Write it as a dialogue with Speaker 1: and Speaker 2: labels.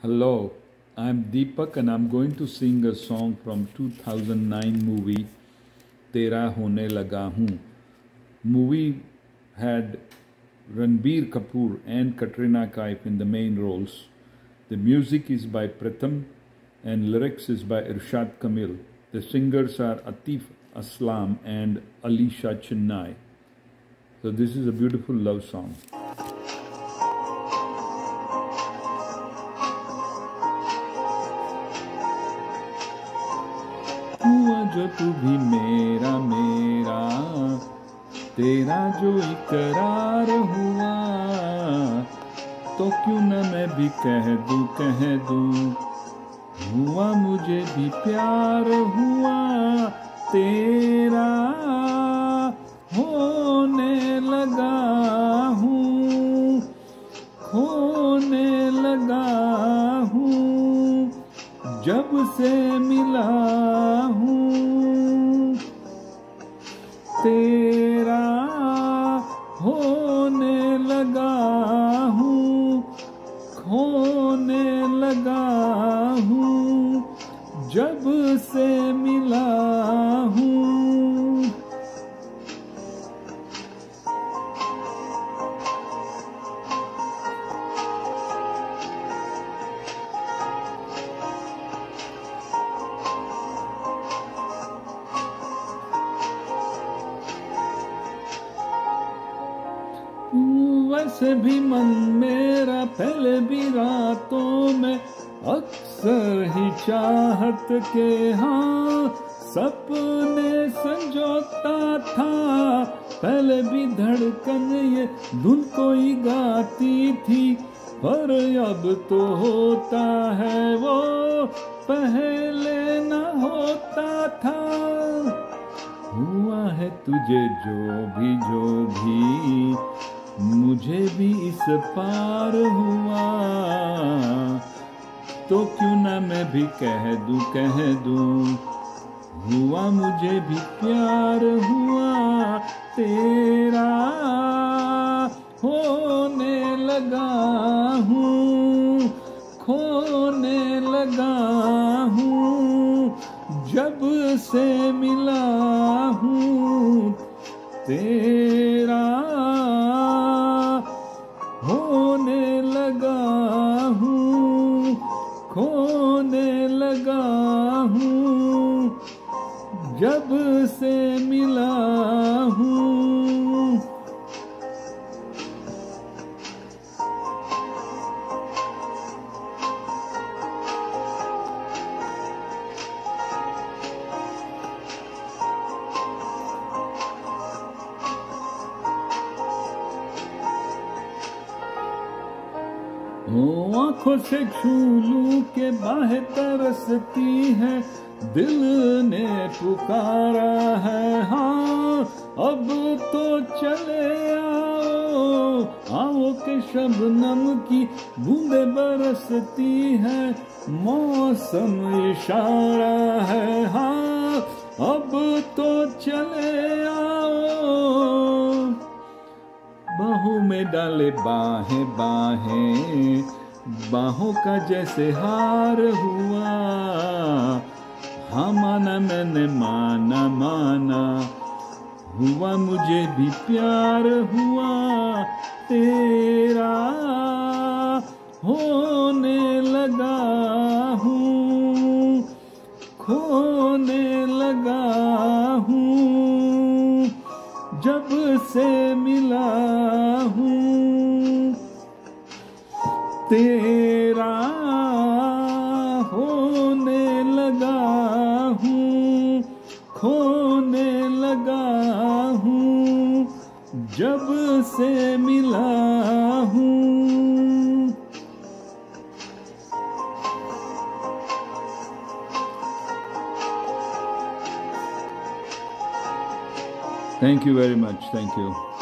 Speaker 1: Hello, I'm Deepak and I'm going to sing a song from 2009 movie Tera Hone Laga Hoon. Movie had Ranbir Kapoor and Katrina Kaif in the main roles. The music is by Pratham and lyrics is by Irshad Kamil. The singers are Atif Aslam and Alisha Chennai. So this is a beautiful love song. हुआ जो तू भी मेरा मेरा, तेरा जो इकरार हुआ, तो क्यों न मैं भी कह दूं, हुआ मुझे भी प्यार हुआ, तेरा होने लगा हूँ, खोने लगा हूँ, जब से मिला हूँ, तेरा होने लगा हूँ, खोने लगा हूँ, जब से मिला हूँ। वैसे भी मन मेरा पहले भी रातों में अक्सर ही चाहत के हाँ सपने संजोता था, पहले भी धड़कन ये धुन कोई गाती थी, पर अब तो होता है वो पहले न होता था। हुआ है तुझे जो भी मुझे भी इस पार हुआ, तो क्यों ना मैं भी कह दूं, हुआ मुझे भी प्यार हुआ, तेरा होने लगा हूँ, खोने लगा हूँ, जब से मिला हूँ, तेरा होने लगा हूँ, खोने लगा हूँ, जब से मिला हूँ। आंखों से छू लूं के बाहें तरसती है, दिल ने पुकारा है हाँ, अब तो चले आओ के शबनम की बूंदे बरसती है, मौसम इशारा है हाँ, अब तो चले आओ, बाहों में डाले बाहें, बाहों का जैसे हार हुआ, हाँ माना मैंने माना, हुआ मुझे भी प्यार हुआ, तेरा होने लगा हूँ, खोने लगा हूँ, जब से मिला हूँ, तेरा होने लगा हूँ, खोने लगा हूँ, जब से मिला हूँ। Thank you very much. Thank you.